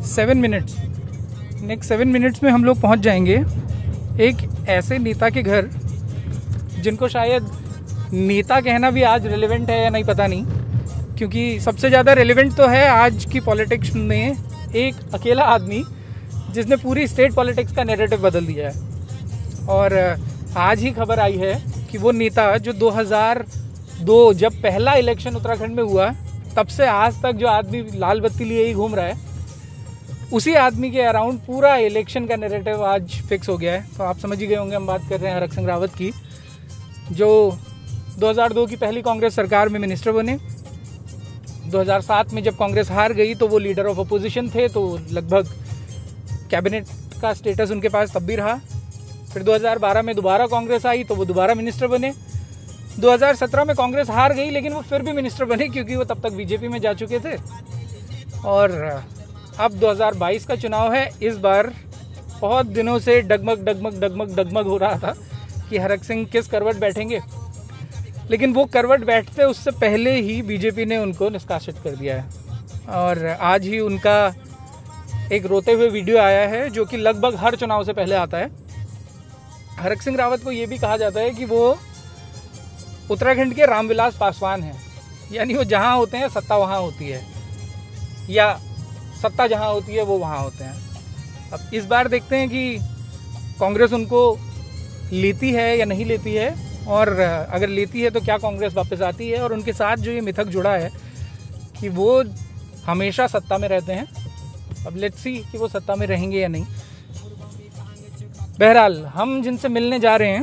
7 minutes, next 7 minutes में हम लोग पहुंच जाएंगे एक ऐसे नेता के घर जिनको शायद नेता कहना भी आज रेलेवेंट है या नहीं पता नहीं, क्योंकि सबसे ज़्यादा रेलेवेंट तो है आज की पॉलिटिक्स में एक अकेला आदमी जिसने पूरी स्टेट पॉलिटिक्स का नैरेटिव बदल दिया है। और आज ही खबर आई है कि वो नेता जो 2002 जब पहला इलेक्शन उत्तराखंड में हुआ तब से आज तक जो आदमी लाल बत्ती लिए ही घूम रहा है, उसी आदमी के अराउंड पूरा इलेक्शन का नैरेटिव आज फिक्स हो गया है। तो आप समझ ही गए होंगे हम बात कर रहे हैं हरक सिंह रावत की, जो 2002 की पहली कांग्रेस सरकार में मिनिस्टर बने। 2007 में जब कांग्रेस हार गई तो वो लीडर ऑफ अपोजिशन थे, तो लगभग कैबिनेट का स्टेटस उनके पास तब भी रहा। फिर 2012 में दोबारा कांग्रेस आई तो वो दोबारा मिनिस्टर बने। 2017 में कांग्रेस हार गई लेकिन वो फिर भी मिनिस्टर बने क्योंकि वो तब तक बीजेपी में जा चुके थे। और अब 2022 का चुनाव है। इस बार बहुत दिनों से डगमग हो रहा था कि हरक सिंह किस करवट बैठेंगे, लेकिन वो करवट बैठते उससे पहले ही बीजेपी ने उनको निष्कासित कर दिया है। और आज ही उनका एक रोते हुए वीडियो आया है जो कि लगभग हर चुनाव से पहले आता है। हरक सिंह रावत को ये भी कहा जाता है कि वो उत्तराखंड के रामविलास पासवान हैं, यानी वो जहाँ होते हैं सत्ता वहाँ होती है, या सत्ता जहाँ होती है वो वहाँ होते हैं। अब इस बार देखते हैं कि कांग्रेस उनको लेती है या नहीं लेती है, और अगर लेती है तो क्या कांग्रेस वापस आती है। और उनके साथ जो ये मिथक जुड़ा है कि वो हमेशा सत्ता में रहते हैं, अब लेट्स सी कि वो सत्ता में रहेंगे या नहीं। बहरहाल हम जिनसे मिलने जा रहे हैं,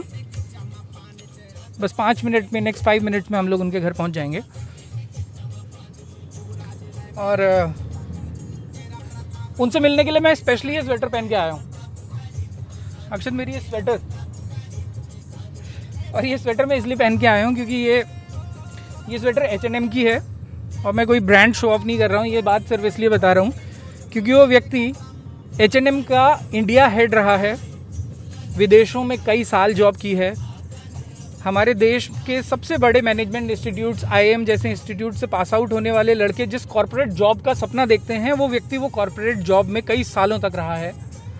बस 5 मिनट में, नेक्स्ट 5 मिनट्स में हम लोग उनके घर पहुंच जाएंगे। और उनसे मिलने के लिए मैं स्पेशली ये स्वेटर पहन के आया हूँ। अक्षत, मेरी ये स्वेटर, और ये स्वेटर मैं इसलिए पहन के आया हूँ क्योंकि ये स्वेटर H&M की है, और मैं कोई ब्रांड शो ऑफ नहीं कर रहा हूँ, ये बात सिर्फ इसलिए बता रहा हूँ क्योंकि वो व्यक्ति H&M का इंडिया हेड रहा है, विदेशों में कई साल जॉब की है, हमारे देश के सबसे बड़े मैनेजमेंट इंस्टीट्यूट्स, IIM जैसे इंस्टीट्यूट से पास आउट होने वाले लड़के जिस कॉर्पोरेट जॉब का सपना देखते हैं, वो व्यक्ति वो कॉर्पोरेट जॉब में कई सालों तक रहा है।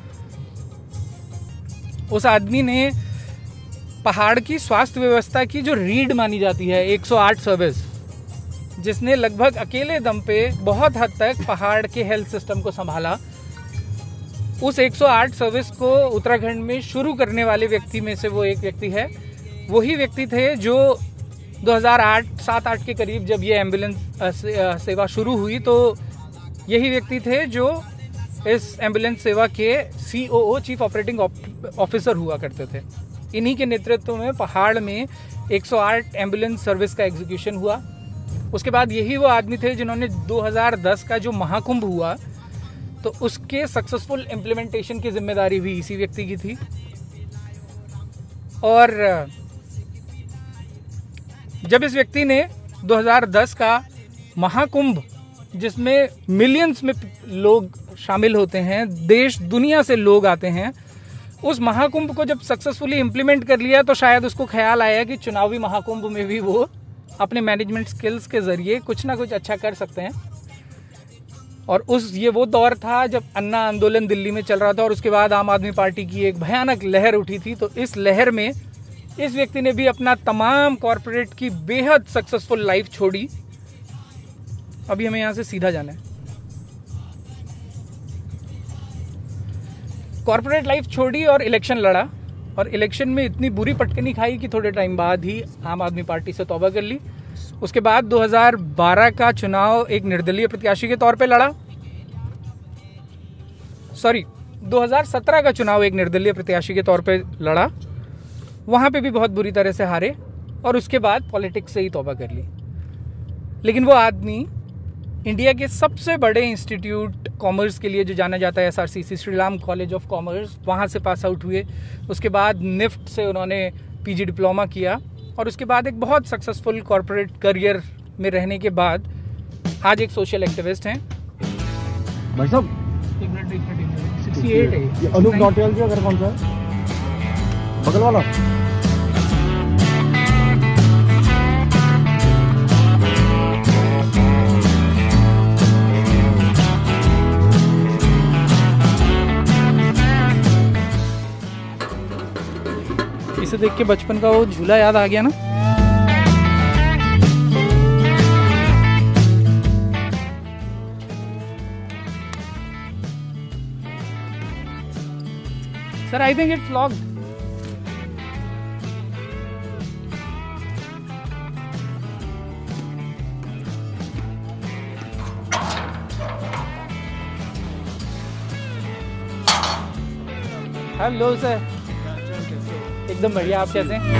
उस आदमी ने पहाड़ की स्वास्थ्य व्यवस्था की जो रीढ़ मानी जाती है 108 सर्विस, जिसने लगभग अकेले दम पे बहुत हद तक पहाड़ के हेल्थ सिस्टम को संभाला, उस 108 सर्विस को उत्तराखंड में शुरू करने वाले व्यक्ति में से वो एक व्यक्ति है। वही व्यक्ति थे जो 2007-8 के करीब जब ये एम्बुलेंस सेवा शुरू हुई, तो यही व्यक्ति थे जो इस एम्बुलेंस सेवा के COO, चीफ ऑपरेटिंग ऑफिसर हुआ करते थे। इन्हीं के नेतृत्व में पहाड़ में 108 एम्बुलेंस सर्विस का एग्जीक्यूशन हुआ। उसके बाद यही वो आदमी थे जिन्होंने 2010 का जो महाकुंभ हुआ, तो उसके सक्सेसफुल इम्प्लीमेंटेशन की जिम्मेदारी भी इसी व्यक्ति की थी। और जब इस व्यक्ति ने 2010 का महाकुंभ, जिसमें मिलियंस में लोग शामिल होते हैं, देश दुनिया से लोग आते हैं, उस महाकुंभ को जब सक्सेसफुली इम्प्लीमेंट कर लिया, तो शायद उसको ख्याल आया कि चुनावी महाकुंभ में भी वो अपने मैनेजमेंट स्किल्स के जरिए कुछ ना कुछ अच्छा कर सकते हैं। और ये वो दौर था जब अन्ना आंदोलन दिल्ली में चल रहा था, और उसके बाद आम आदमी पार्टी की एक भयानक लहर उठी थी। तो इस लहर में इस व्यक्ति ने भी अपना तमाम कॉर्पोरेट की बेहद सक्सेसफुल लाइफ छोड़ी। अभी हमें यहाँ से सीधा जाना है। कॉर्पोरेट लाइफ छोड़ी और इलेक्शन लड़ा, और इलेक्शन में इतनी बुरी पटकनी खाई कि थोड़े टाइम बाद ही आम आदमी पार्टी से तौबा कर ली। उसके बाद 2012 का चुनाव एक निर्दलीय प्रत्याशी के तौर पे लड़ा, 2017 का चुनाव एक निर्दलीय प्रत्याशी के तौर पे लड़ा, वहाँ पे भी बहुत बुरी तरह से हारे, और उसके बाद पॉलिटिक्स से ही तौबा कर ली। लेकिन वो आदमी इंडिया के सबसे बड़े इंस्टीट्यूट कॉमर्स के लिए जो जाना जाता है, SRCC, Shri Ram college of commerce, वहाँ से पास आउट हुए। उसके बाद निफ्ट से उन्होंने PG डिप्लोमा किया, और उसके बाद एक बहुत सक्सेसफुल कॉर्पोरेट करियर में रहने के बाद आज एक सोशल एक्टिविस्ट हैं। भाई साहब, 68 है। ये अनूप नौटियाल का घर कौन सा है? बगल वाला। देख के बचपन का वो झूला याद आ गया ना। Sir I think it's locked. Hello sir, एकदम बढ़िया, आप कैसे हैं?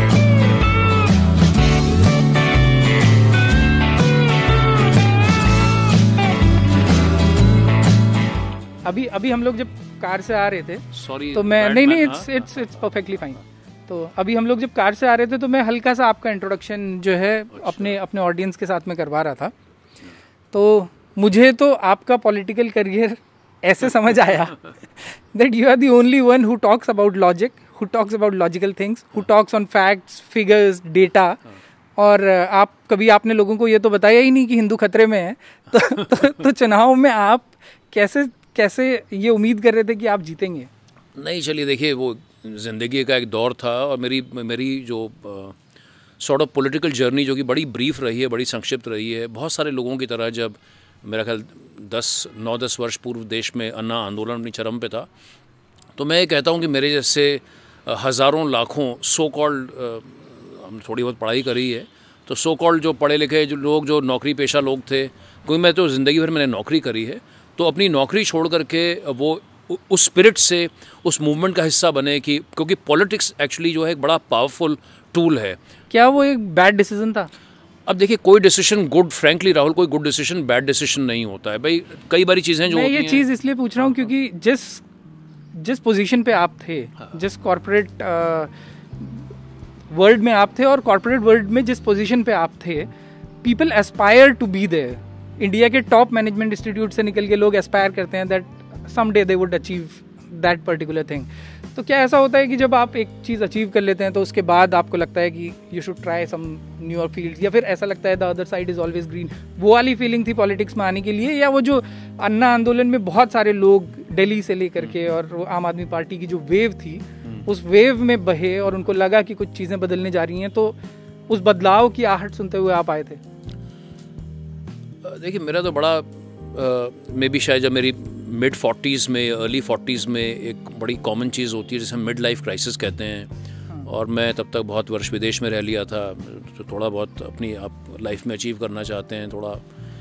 अभी हम लोग जब कार से आ रहे थे, सॉरी तो मैं नहीं इट्स परफेक्टली फाइन। तो अभी हम लोग जब कार से आ रहे थे तो मैं हल्का सा आपका इंट्रोडक्शन जो है अपने ऑडियंस के साथ में करवा रहा था। तो मुझे तो आपका पॉलिटिकल करियर ऐसे समझ आया that you are the only one who talks about logic, who talks about logical things, who talks on facts, figures, data। और आप कभी आपने लोगों को ये तो बताया ही नहीं कि हिंदू खतरे में है। तो चुनाव में आप कैसे ये उम्मीद कर रहे थे कि आप जीतेंगे? नहीं, चलिए देखिए, वो ज़िंदगी का एक दौर था और मेरी जो सॉर्ट ऑफ पॉलिटिकल जर्नी जो कि बड़ी ब्रीफ रही है, बड़ी संक्षिप्त रही है। बहुत सारे लोगों की तरह जब मेरा ख्याल 9-10 वर्ष पूर्व देश में अन्ना आंदोलन अपनी चरम पे था, तो मैं ये कहता हूँ कि मेरे जैसे हज़ारों लाखों सो कॉल्ड, हम थोड़ी बहुत पढ़ाई करी है, तो सो कॉल्ड जो पढ़े लिखे जो लोग, जो नौकरी पेशा लोग थे, कोई मैं तो ज़िंदगी भर मैंने नौकरी करी है, तो अपनी नौकरी छोड़ करके वो उस स्पिरिट से उस मूवमेंट का हिस्सा बने कि क्योंकि पॉलिटिक्स एक्चुअली जो है एक बड़ा पावरफुल टूल है। क्या वो एक बैड डिसीजन था? अब देखिए, कोई डिसीजन गुड, फ्रैंकली राहुल, कोई गुड डिसीजन बैड डिसीजन नहीं होता है भाई। कई बारी चीज़ें जो मैं ये चीज़ इसलिए पूछ रहा हूँ क्योंकि जिस पोजीशन पे आप थे, जिस कॉर्पोरेट वर्ल्ड में आप थे और कॉर्पोरेट वर्ल्ड में जिस पोजीशन पे आप थे, people aspire to be there. India के टॉप मैनेजमेंट इंस्टीट्यूट से निकल के लोग एस्पायर करते हैं that someday they would achieve that particular thing. तो क्या ऐसा होता है कि जब आप एक चीज़ अचीव कर लेते हैं तो उसके बाद आपको लगता है कि you should try some newer fields, या फिर ऐसा लगता है the other side is always green? वो वाली फीलिंग थी पॉलिटिक्स में आने के लिए, या वो जो अन्ना आंदोलन में बहुत सारे लोग दिल्ली से लेकर के और वो आम आदमी पार्टी की जो वेव थी, उस वेव में बहे और उनको लगा कि कुछ चीज़ें बदलने जा रही हैं, तो उस बदलाव की आहट सुनते हुए आप आए थे? देखिए, मेरा तो बड़ा मे बी शायद जब मेरी मिड 40s में, अर्ली 40s में एक बड़ी कॉमन चीज़ होती है जिसे हम मिड लाइफ क्राइसिस कहते हैं, और मैं तब तक बहुत वर्ष विदेश में रह लिया था, तो थोड़ा बहुत अपनी आप लाइफ में अचीव करना चाहते हैं, थोड़ा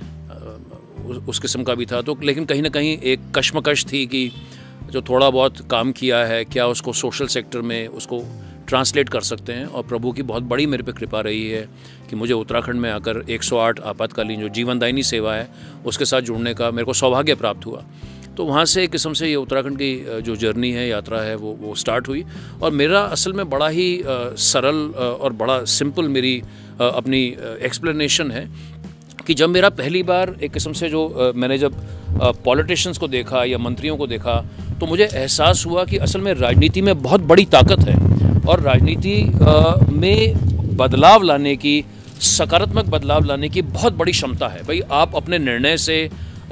उस किस्म का भी था। तो लेकिन कहीं ना कहीं एक कश्मकश थी कि जो थोड़ा बहुत काम किया है, क्या उसको सोशल सेक्टर में उसको ट्रांसलेट कर सकते हैं। और प्रभु की बहुत बड़ी मेरे पे कृपा रही है कि मुझे उत्तराखंड में आकर 108 आपातकालीन जो जीवनदायिनी सेवा है उसके साथ जुड़ने का मेरे को सौभाग्य प्राप्त हुआ। तो वहाँ से एक किस्म से ये उत्तराखंड की जो जर्नी है, यात्रा है, वो स्टार्ट हुई। और मेरा असल में बड़ा ही सरल और बड़ा सिंपल मेरी अपनी एक्सप्लेनेशन है कि जब मेरा पहली बार एक किस्म से जो मैंने जब पॉलिटिशियंस को देखा या मंत्रियों को देखा, तो मुझे एहसास हुआ कि असल में राजनीति में बहुत बड़ी ताकत है और राजनीति में बदलाव लाने की, सकारात्मक बदलाव लाने की बहुत बड़ी क्षमता है। भाई, आप अपने निर्णय से,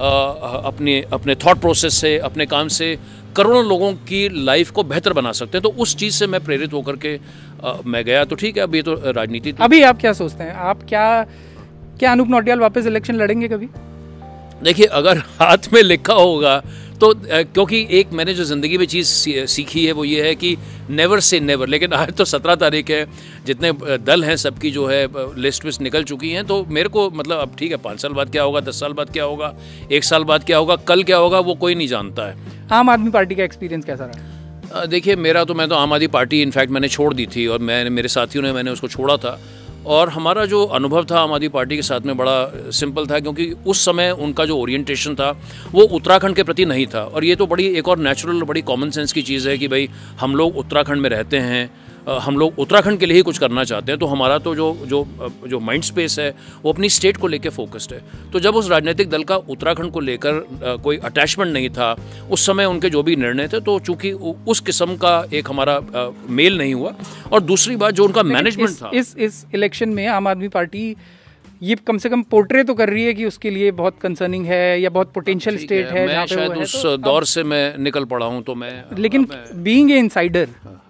अपने थॉट प्रोसेस से, अपने काम से करोड़ों लोगों की लाइफ को बेहतर बना सकते हैं। तो उस चीज़ से मैं प्रेरित होकर के मैं गया। तो ठीक है, अब ये तो राजनीति। अभी आप क्या सोचते हैं? आप क्या अनूप नौटियाल वापस इलेक्शन लड़ेंगे कभी? देखिए, अगर हाथ में लिखा होगा तो क्योंकि एक मैंने जो ज़िंदगी में चीज़ सीखी है वो ये है कि नेवर से नेवर। लेकिन आज तो 17 तारीख है, जितने दल हैं सबकी जो है लिस्ट विस्ट निकल चुकी हैं, तो मेरे को मतलब अब ठीक है, 5 साल बाद क्या होगा, 10 साल बाद क्या होगा, 1 साल बाद क्या होगा, कल क्या होगा, वो कोई नहीं जानता है। आम आदमी पार्टी का एक्सपीरियंस कैसा रहा? देखिए, मैं तो आम आदमी पार्टी इनफैक्ट मैंने छोड़ दी थी और मेरे साथियों ने, मैंने उसको छोड़ा था। और हमारा जो अनुभव था आम आदमी पार्टी के साथ में बड़ा सिंपल था, क्योंकि उस समय उनका जो ओरिएंटेशन था वो उत्तराखंड के प्रति नहीं था। और ये तो बड़ी एक और नेचुरल, बड़ी कॉमन सेंस की चीज़ है कि भाई हम लोग उत्तराखंड में रहते हैं, हम लोग उत्तराखंड के लिए ही कुछ करना चाहते हैं। तो हमारा तो जो माइंड स्पेस है वो अपनी स्टेट को लेकर फोकस्ड है। तो जब उस राजनीतिक दल का उत्तराखंड को लेकर कोई अटैचमेंट नहीं था, उस समय उनके जो भी निर्णय थे, तो चूंकि उस किस्म का एक हमारा मेल नहीं हुआ। और दूसरी बात, जो उनका मैनेजमेंट था, इस इलेक्शन में आम आदमी पार्टी ये कम से कम पोर्ट्रे तो कर रही है कि उसके लिए बहुत कंसर्निंग है या बहुत पोटेंशियल स्टेट है। मैं शायद उस दौर से मैं निकल पड़ा हूँ, तो मैं, लेकिन बीइंग ए इनसाइडर,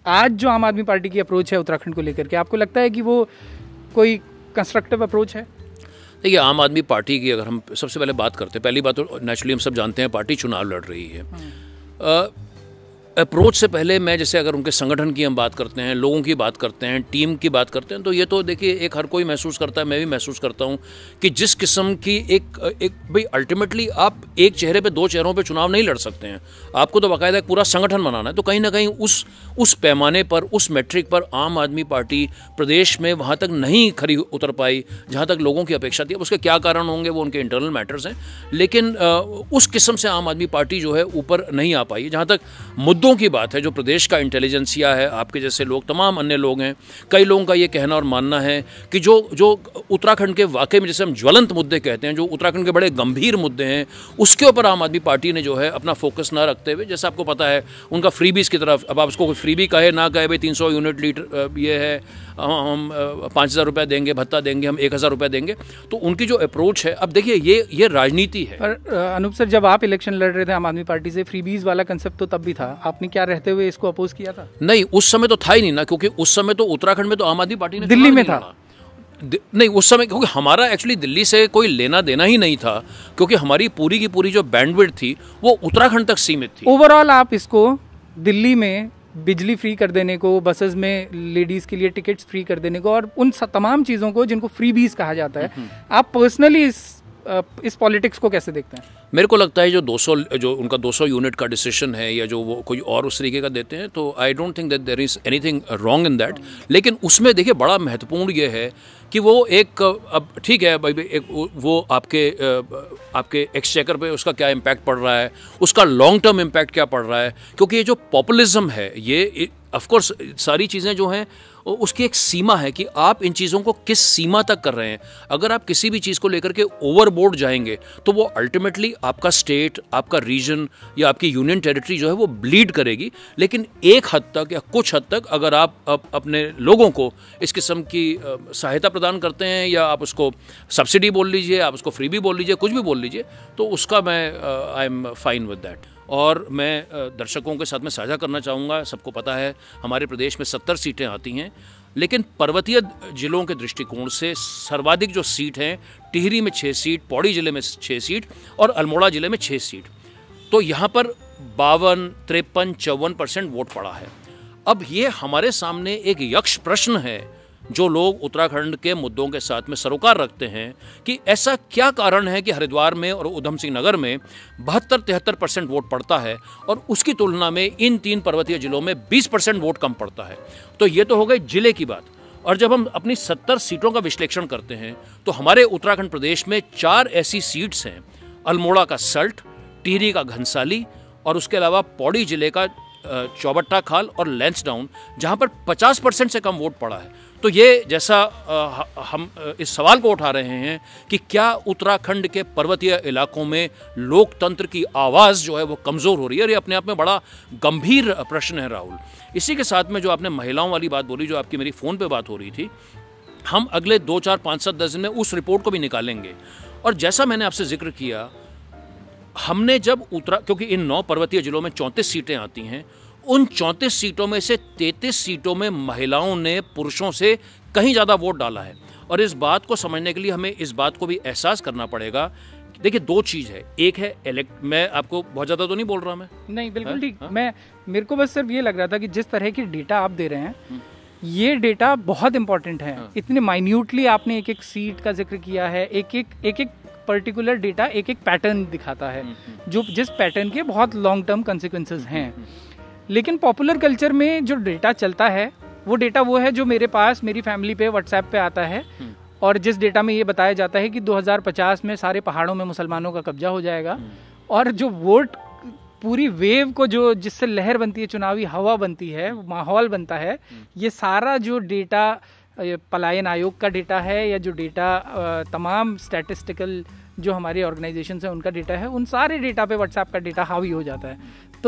आज जो आम आदमी पार्टी की अप्रोच है उत्तराखंड को लेकर के, आपको लगता है कि वो कोई कंस्ट्रक्टिव अप्रोच है? देखिए, आम आदमी पार्टी की अगर हम सबसे पहले बात करते हैं, पहली बात तो नेचुरली हम सब जानते हैं पार्टी चुनाव लड़ रही है। अप्रोच से पहले मैं जैसे अगर उनके संगठन की हम बात करते हैं, लोगों की बात करते हैं, टीम की बात करते हैं, तो ये तो देखिए एक हर कोई महसूस करता है, मैं भी महसूस करता हूँ कि जिस किस्म की एक भाई अल्टीमेटली आप एक चेहरे पे दो चेहरों पे चुनाव नहीं लड़ सकते हैं, आपको तो बाकायदा एक पूरा संगठन बनाना है। तो कहीं ना कहीं उस पैमाने पर, उस मैट्रिक पर आम आदमी पार्टी प्रदेश में वहाँ तक नहीं खरी उतर पाई जहाँ तक लोगों की अपेक्षा थी। अब उसके क्या कारण होंगे वो उनके इंटरनल मैटर्स हैं, लेकिन उस किस्म से आम आदमी पार्टी जो है ऊपर नहीं आ पाई। जहाँ तक मुद्दों की बात है, जो प्रदेश का इंटेलिजेंसिया है, आपके जैसे लोग, तमाम अन्य लोग हैं, कई लोगों का ये कहना और मानना है कि जो उत्तराखंड के वाकई में जैसे हम ज्वलंत मुद्दे कहते हैं, जो उत्तराखंड के बड़े गंभीर मुद्दे हैं, उसके ऊपर आम आदमी पार्टी ने जो है अपना फोकस ना रखते हुए, जैसे आपको पता है उनका फ्रीबीज की तरफ, अब आप उसको फ्रीबी कहे ना कहे, भाई 300 यूनिट लीटर ये है, हम 5,000 रुपये देंगे, भत्ता देंगे, हम 1,000 रुपये देंगे, तो उनकी जो अप्रोच है, अब देखिए ये राजनीति है। पर अनूप सर, जब आप इलेक्शन लड़ रहे थे आम आदमी पार्टी से, फ्रीबीज वाला कंसेप्ट तो तब भी था, आपने क्या रहते हुए इसको अपोज किया था? नहीं, उस समय तो था ही नहीं ना, क्योंकि उस समय तो उत्तराखंड में तो आम आदमी पार्टी ने दिल्ली में था नहीं उस समय, क्योंकि हमारा एक्चुअली दिल्ली से कोई लेना देना ही नहीं था, क्योंकि हमारी पूरी की पूरी जो बैंडविड्थ थी वो उत्तराखंड तक सीमित थी। ओवरऑल आप इसको दिल्ली में बिजली फ्री कर देने को, बसेस में लेडीज के लिए टिकट्स फ्री कर देने को, और उन तमाम चीज़ों को जिनको फ्रीबीज कहा जाता है, आप पर्सनली इस पॉलिटिक्स को कैसे देखते हैं? मेरे को लगता है जो उनका 200 यूनिट का डिसीजन है, या जो वो कोई और उस तरीके का देते हैं, तो I don't think that there is anything wrong in that. लेकिन उसमें देखिए बड़ा महत्वपूर्ण ये है कि वो एक, अब ठीक है भाई, एक वो आपके एक्सचेकर पे उसका क्या इम्पैक्ट पड़ रहा है, उसका लॉन्ग टर्म इम्पैक्ट क्या पड़ रहा है, क्योंकि ये जो पॉपुलिज्म है, ये ऑफकोर्स सारी चीज़ें जो हैं उसकी एक सीमा है कि आप इन चीज़ों को किस सीमा तक कर रहे हैं। अगर आप किसी भी चीज़ को लेकर के ओवरबोर्ड जाएंगे तो वो अल्टीमेटली आपका स्टेट, आपका रीजन या आपकी यूनियन टेरिटरी जो है वो ब्लीड करेगी। लेकिन एक हद तक या कुछ हद तक अगर आप अपने लोगों को इस किस्म की सहायता प्रदान करते हैं, या आप उसको सब्सिडी बोल लीजिए, आप उसको फ्री भी बोल लीजिए, कुछ भी बोल लीजिए, तो उसका मैं I am fine with that. और मैं दर्शकों के साथ में साझा करना चाहूँगा, सबको पता है हमारे प्रदेश में 70 सीटें आती हैं, लेकिन पर्वतीय जिलों के दृष्टिकोण से सर्वाधिक जो सीट हैं, टिहरी में 6 सीट, पौड़ी जिले में 6 सीट और अल्मोड़ा जिले में 6 सीट। तो यहाँ पर 52, 53, 54% वोट पड़ा है। अब ये हमारे सामने एक यक्ष प्रश्न है जो लोग उत्तराखंड के मुद्दों के साथ में सरोकार रखते हैं कि ऐसा क्या कारण है कि हरिद्वार में और उधम सिंह नगर में 72-73% वोट पड़ता है और उसकी तुलना में इन 3 पर्वतीय जिलों में 20% वोट कम पड़ता है। तो ये तो हो गई जिले की बात। और जब हम अपनी 70 सीटों का विश्लेषण करते हैं तो हमारे उत्तराखंड प्रदेश में 4 ऐसी सीट्स हैं, अल्मोड़ा का सल्ट, टिहरी का घनसाली और उसके अलावा पौड़ी जिले का चौबट्टा खाल और लैंसडाउन, जहाँ पर 50% से कम वोट पड़ा है। तो ये जैसा हम इस सवाल को उठा रहे हैं कि क्या उत्तराखंड के पर्वतीय इलाकों में लोकतंत्र की आवाज़ जो है वो कमज़ोर हो रही है, और ये अपने आप में बड़ा गंभीर प्रश्न है राहुल। इसी के साथ में जो आपने महिलाओं वाली बात बोली, जो आपकी मेरी फ़ोन पे बात हो रही थी, हम अगले 2, 4, 5, 7, 10 दिन में उस रिपोर्ट को भी निकालेंगे। और जैसा मैंने आपसे जिक्र किया, हमने जब क्योंकि इन 9 पर्वतीय जिलों में 34 सीटें आती हैं, उन 34 सीटों में से 33 सीटों में महिलाओं ने पुरुषों से कहीं ज़्यादा वोट डाला है। और इस बात को समझने के लिए हमें इस बात को भी एहसास करना पड़ेगा। देखिए 2 चीज़ है, एक है मैं आपको बहुत ज़्यादा तो नहीं बोल रहा, मैं नहीं, बिल्कुल ठीक। मेरे को बस सिर्फ ये लग रहा था कि जिस तरह की डेटा आप दे रहे हैं, ये डेटा बहुत इंपॉर्टेंट है। इतने माइन्यूटली आपने एक एक सीट का जिक्र किया है, एक एक पर्टिकुलर डेटा एक एक पैटर्न दिखाता है, जो जिस पैटर्न के बहुत लॉन्ग टर्म कंसिक्वेंसेस हैं। लेकिन पॉपुलर कल्चर में जो डेटा चलता है वो है जो मेरे पास मेरी फैमिली पे व्हाट्सएप पे आता है, और जिस डेटा में ये बताया जाता है कि 2050 में सारे पहाड़ों में मुसलमानों का कब्जा हो जाएगा, और जो वोट पूरी वेव को जो जिससे लहर बनती है, चुनावी हवा बनती है, माहौल बनता है, ये सारा जो डेटा पलायन आयोग का डेटा है, या जो डेटा तमाम स्टैटिस्टिकल जो हमारे ऑर्गेनाइजेशन है उनका डेटा है, उन सारे डेटा पे व्हाट्सएप का डेटा हावी हो जाता है। तो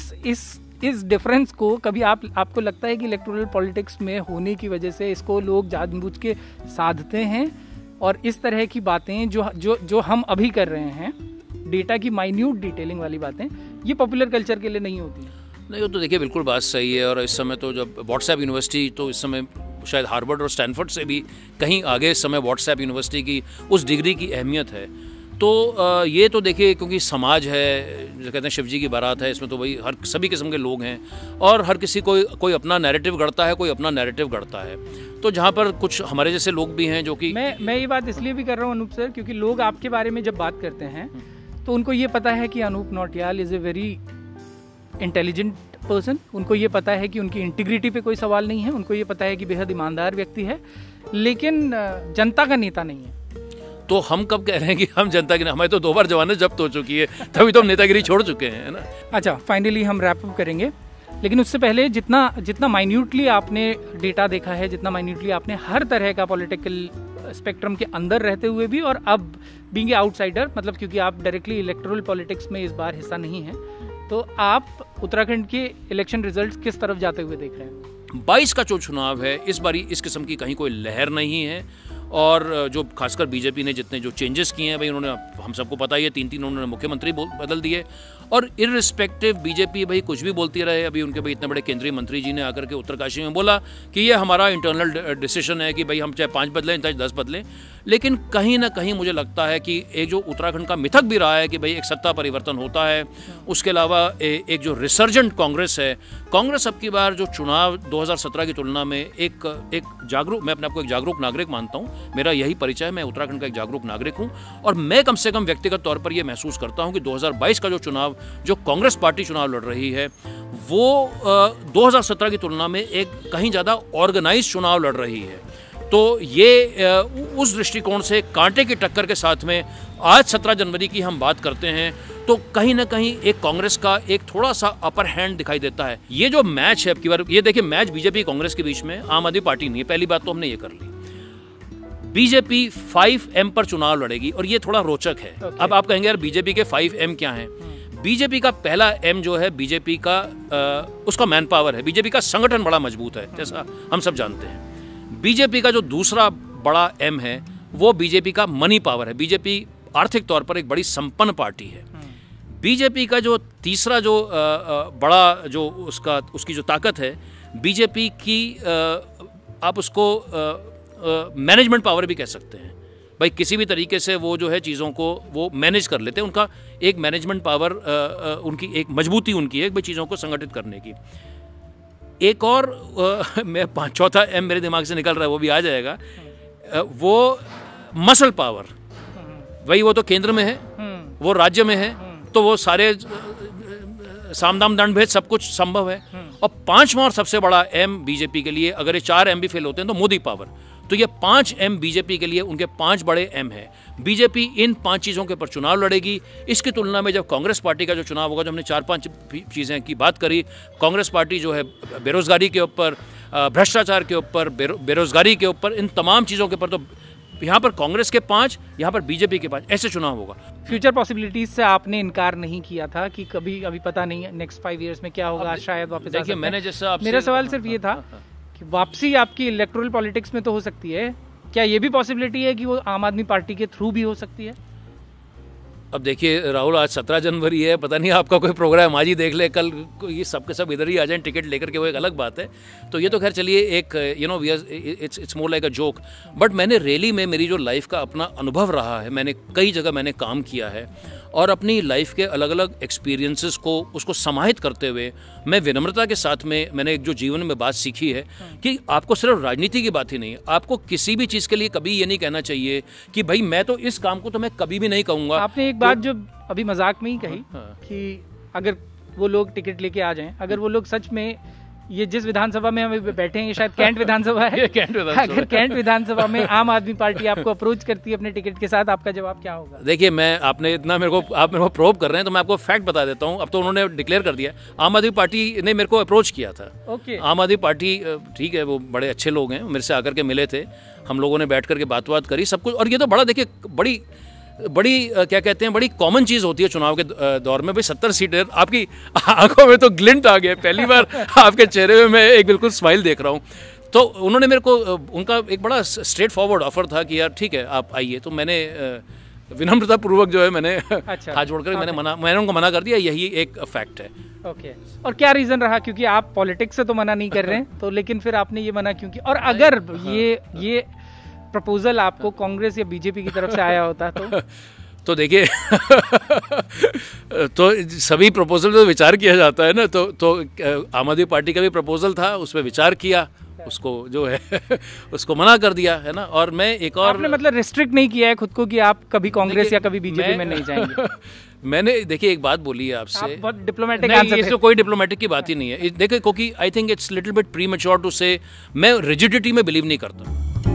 इस डिफरेंस को कभी आपको लगता है कि इलेक्टोरल पॉलिटिक्स में होने की वजह से इसको लोग जानबूझ के साधते हैं, और इस तरह की बातें जो हम अभी कर रहे हैं, डेटा की माइन्यूट डिटेलिंग वाली बातें, ये पॉपुलर कल्चर के लिए नहीं होती हैं? नहीं, वो तो देखिए बिल्कुल बात सही है। और इस समय तो जब व्हाट्सएप यूनिवर्सिटी तो इस समय शायद हार्वर्ड और स्टैनफोर्ड से भी कहीं आगे इस समय व्हाट्सएप यूनिवर्सिटी की उस डिग्री की अहमियत है। तो ये तो देखिए, क्योंकि समाज है, जो कहते हैं शिव जी की बारात है, इसमें तो भाई हर सभी किस्म के लोग हैं और हर किसी कोई अपना नैरेटिव गढ़ता है, कोई अपना नैरेटिव गढ़ता है। तो जहाँ पर कुछ हमारे जैसे लोग भी हैं जो कि मैं ये बात इसलिए भी कर रहा हूँ अनूप सर, क्योंकि लोग आपके बारे में जब बात करते हैं तो उनको ये पता है कि Anoop Nautiyal is a very intelligent person. उनको ये पता है कि उनकी इंटीग्रिटी पे कोई सवाल नहीं है, उनको ये पता है कि बेहद ईमानदार व्यक्ति है, लेकिन जनता का नेता नहीं है। तो हम कब कह रहे हैं कि हम जनता की, हमारी तो 2 बार जमानत जब्त हो चुकी है, तभी तो हम नेतागिरी छोड़ चुके हैं, है ना। अच्छा, फाइनली हम रैप अप करेंगे, लेकिन उससे पहले जितना माइन्यूटली आपने डेटा देखा है, जितना माइन्यूटली आपने हर तरह का पॉलिटिकल स्पेक्ट्रम के अंदर रहते हुए भी और अब बीइंग ए आउटसाइडर, मतलब क्योंकि आप डायरेक्टली इलेक्टोरल पॉलिटिक्स में इस बार हिस्सा नहीं है, तो आप उत्तराखंड के इलेक्शन रिजल्ट्स किस तरफ जाते हुए देख रहे हैं? 22 का जो चुनाव है इस बारी इस किस्म की कहीं कोई लहर नहीं है। और जो खासकर बीजेपी ने जितने जो चेंजेस किए हैं भाई, उन्होंने, हम सबको पता ही है, 3 उन्होंने मुख्यमंत्री बदल दिए। और इररिस्पेक्टिव बीजेपी भाई कुछ भी बोलती रहे, अभी उनके भाई इतने बड़े केंद्रीय मंत्री जी ने आकर के उत्तरकाशी में बोला कि ये हमारा इंटरनल डिसीजन है कि भाई हम चाहे 5 बदलें चाहे 10 बदलें। लेकिन कहीं ना कहीं मुझे लगता है कि एक जो उत्तराखंड का मिथक भी रहा है कि भाई एक सत्ता परिवर्तन होता है, उसके अलावा एक जो रिसर्जेंट कांग्रेस है, कांग्रेस अब की बार जो चुनाव 2017 की तुलना में एक जागरूक, मैं अपने आप को एक जागरूक नागरिक मानता हूँ, मेरा यही परिचय है, मैं उत्तराखंड का एक जागरूक नागरिक हूँ। और मैं कम से कम व्यक्तिगत तौर पर यह महसूस करता हूँ कि 2022 का जो चुनाव, जो कांग्रेस पार्टी चुनाव लड़ रही है, वो 2017 की तुलना में एक कहीं ज़्यादा ऑर्गेनाइज चुनाव लड़ रही है। तो ये उस दृष्टिकोण से कांटे की टक्कर के साथ में आज 17 जनवरी की हम बात करते हैं तो कहीं ना कहीं एक कांग्रेस का एक थोड़ा सा अपर हैंड दिखाई देता है। ये जो मैच है अब की बार, ये देखिए मैच बीजेपी कांग्रेस के बीच में, आम आदमी पार्टी नहीं है, पहली बात तो हमने ये कर ली। बीजेपी 5M पर चुनाव लड़ेगी और ये थोड़ा रोचक है। अब आप कहेंगे यार बीजेपी के 5M क्या हैं? बीजेपी का पहला M जो है बीजेपी का उसका मैन पावर है, बीजेपी का संगठन बड़ा मजबूत है, जैसा हम सब जानते हैं। बीजेपी का जो दूसरा बड़ा M है वो बीजेपी का मनी पावर है। बीजेपी आर्थिक तौर पर एक बड़ी संपन्न पार्टी है। बीजेपी का जो तीसरा जो बड़ा जो उसकी जो ताकत है, बीजेपी की आप उसको मैनेजमेंट पावर भी कह सकते हैं। भाई किसी भी तरीके से वो जो है चीज़ों को वो मैनेज कर लेते हैं, उनका एक मैनेजमेंट पावर, उनकी एक मजबूती उनकी है भाई चीज़ों को संगठित करने की। एक और मैं चौथा M मेरे दिमाग से निकल रहा है, वो भी आ जाएगा, वो मसल पावर। भाई वो तो केंद्र में है, वो राज्य में है, तो वो सारे सामदाम दंड भेद सब कुछ संभव है। और 5वां और सबसे बड़ा M बीजेपी के लिए, अगर ये 4 M भी फेल होते हैं तो मोदी पावर। तो ये 5 M बीजेपी के लिए उनके 5 बड़े M है। बीजेपी इन 5 चीज़ों के ऊपर चुनाव लड़ेगी। इसकी तुलना में जब कांग्रेस पार्टी का जो चुनाव होगा, जो हमने 4-5 चीज़ें की बात करी, कांग्रेस पार्टी जो है बेरोजगारी के ऊपर, भ्रष्टाचार के ऊपर, बेरोजगारी के ऊपर, इन तमाम चीज़ों के ऊपर, तो यहाँ पर कांग्रेस के 5, यहाँ पर बीजेपी के 5, ऐसे चुनाव होगा। फ्यूचर पॉसिबिलिटीज से आपने इनकार नहीं किया था कि कभी अभी पता नहीं नेक्स्ट 5 ईयर्स में क्या होगा, शायद वापस। देखिए मैंने जैसा मेरा सवाल सिर्फ ये था कि वापसी आपकी इलेक्टोरल पॉलिटिक्स में तो हो सकती है, क्या ये भी पॉसिबिलिटी है कि वो आम आदमी पार्टी के थ्रू भी हो सकती है? अब देखिए राहुल, आज 17 जनवरी है, पता नहीं आपका कोई प्रोग्राम आज ही देख ले, कल ये सब के सब इधर ही आ जाएं टिकट लेकर के, वो एक अलग बात है। तो ये तो खैर चलिए एक we are it's more like a joke. But मैंने रैली में मेरी जो लाइफ का अपना अनुभव रहा है, मैंने कई जगह मैंने काम किया है और अपनी लाइफ के अलग अलग एक्सपीरियंसेस को उसको समाहित करते हुए मैं विनम्रता के साथ में मैंने एक जो जीवन में बात सीखी है कि आपको सिर्फ राजनीति की बात ही नहीं है, आपको किसी भी चीज़ के लिए कभी ये नहीं कहना चाहिए कि भाई मैं तो इस काम को तो मैं कभी भी नहीं कहूँगा। आपने एक बात जो अभी मजाक में ही कही कि अगर वो लोग टिकट लेके आ जाएं, अगर वो लोग सच में, ये जिस विधानसभा में हम बैठे हैं ये शायद कैंट विधानसभा है, अगर कैंट विधानसभा में आम आदमी पार्टी आपको अप्रोच करती है अपने टिकट के साथ, आपका जवाब क्या होगा? देखिए आप मेरे को प्रोब कर रहे हैं तो मैं आपको फैक्ट बता देता हूं। अब तो उन्होंने डिक्लेयर कर दिया, आम आदमी पार्टी ने मेरे को अप्रोच किया था। आम आदमी पार्टी ठीक है, वो बड़े अच्छे लोग हैं, मेरे से आकर के मिले थे, हम लोगों ने बैठ करके बात करी सब कुछ। और ये तो बड़ा देखिए बड़ी क्या कहते हैं, बड़ी कॉमन चीज़ होती है चुनाव के दौर में। भाई 70 सीटें, आपकी आंखों में तो ग्लिंट आ गया, पहली बार आपके चेहरे में मैं एक बिल्कुल स्माइल देख रहा हूँ। तो उन्होंने मेरे को, उनका एक बड़ा स्ट्रेट फॉरवर्ड ऑफर था कि यार ठीक है आप आइए। तो मैंने विनम्रता पूर्वक जो है मैंने अच्छा, हाथ जोड़कर मैंने उनको मना कर दिया, यही एक फैक्ट है। ओके, और क्या रीजन रहा? क्योंकि आप पॉलिटिक्स से तो मना नहीं कर रहे हैं, तो लेकिन फिर आपने ये मना क्यों किया? और अगर ये प्रपोजल आपको कांग्रेस या बीजेपी की तरफ से आया होता तो देखिए तो सभी प्रपोजल पे विचार किया जाता है ना, तो आम आदमी पार्टी का भी प्रपोजल था, उस पर विचार किया, उसको जो है उसको मना कर दिया है ना। और मैं एक और आपने मतलब रिस्ट्रिक्ट नहीं किया है खुद को कि आप कभी कांग्रेस या कभी बीजेपी में नहीं जाएंगे? मैंने देखिए एक बात बोली है आपसे, बहुत डिप्लोमेटिक आंसर है। कोई डिप्लोमेटिक की बात ही नहीं है। देखिए क्योंकि I think it's little bit premature to say, मैं रिजिडिटी में बिलीव नहीं करता।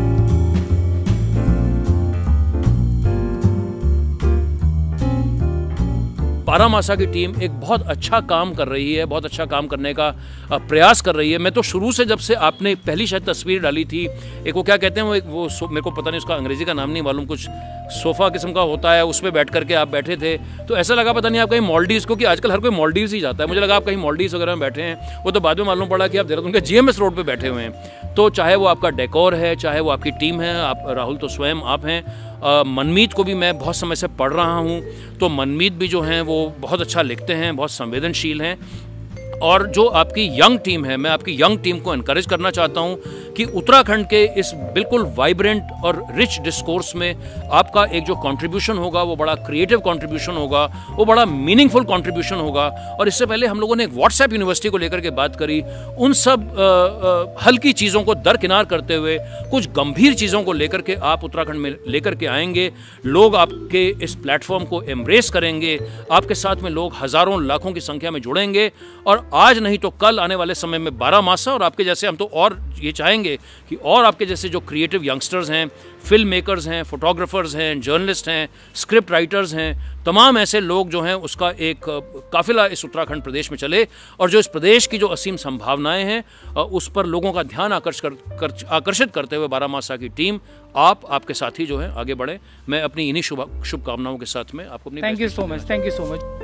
बारामासा की टीम एक बहुत अच्छा काम कर रही है, बहुत अच्छा काम करने का प्रयास कर रही है। मैं तो शुरू से, जब से आपने पहली शायद तस्वीर डाली थी, एक वो क्या कहते हैं वो मेरे को पता नहीं उसका अंग्रेजी का नाम नहीं मालूम, कुछ सोफ़ा किस्म का होता है, उस पर बैठ करके आप बैठे थे, तो ऐसा लगा पता नहीं आप कहीं मॉलडीव्स, क्योंकि आजकल हर कोई मॉलडीव्स ही जाता है, मुझे लगा आप कहीं मॉलडीव्स वगैरह में बैठे हैं। वो तो बाद में मालूम पड़ा कि आप देहरादून के GMS रोड पर बैठे हुए हैं। तो चाहे वो आपका डेकोर है, चाहे वो आपकी टीम है, आप राहुल तो स्वयं आप हैं, मनमीत को भी मैं बहुत समय से पढ़ रहा हूँ, तो मनमीत भी जो हैं वो बहुत अच्छा लिखते हैं, बहुत संवेदनशील हैं। और जो आपकी यंग टीम है, मैं आपकी यंग टीम को एनकरेज करना चाहता हूं कि उत्तराखंड के इस बिल्कुल वाइब्रेंट और रिच डिस्कोर्स में आपका एक जो कंट्रीब्यूशन होगा वो बड़ा क्रिएटिव कंट्रीब्यूशन होगा, वो बड़ा मीनिंगफुल कंट्रीब्यूशन होगा। और इससे पहले हम लोगों ने एक व्हाट्सएप यूनिवर्सिटी को लेकर के बात करी, उन सब हल्की चीज़ों को दरकिनार करते हुए कुछ गंभीर चीज़ों को लेकर के आप उत्तराखंड में लेकर के आएंगे। लोग आपके इस प्लेटफॉर्म को एम्ब्रेस करेंगे, आपके साथ में लोग हज़ारों लाखों की संख्या में जुड़ेंगे, और आज नहीं तो कल आने वाले समय में बारामासा और आपके जैसे, हम तो और ये चाहेंगे कि और आपके जैसे जो क्रिएटिव यंगस्टर्स हैं, फिल्म मेकर्स हैं, फोटोग्राफर्स हैं, जर्नलिस्ट हैं, स्क्रिप्ट राइटर्स हैं, तमाम ऐसे लोग जो हैं उसका एक काफिला इस उत्तराखंड प्रदेश में चले, और जो इस प्रदेश की जो असीम संभावनाएं हैं उस पर लोगों का ध्यान आकर्षित करते हुए बारामासा की टीम, आपके साथी जो है आगे बढ़े। मैं अपनी इन्हीं शुभकामनाओं के साथ में आपको अपनी थैंक यू सो मच।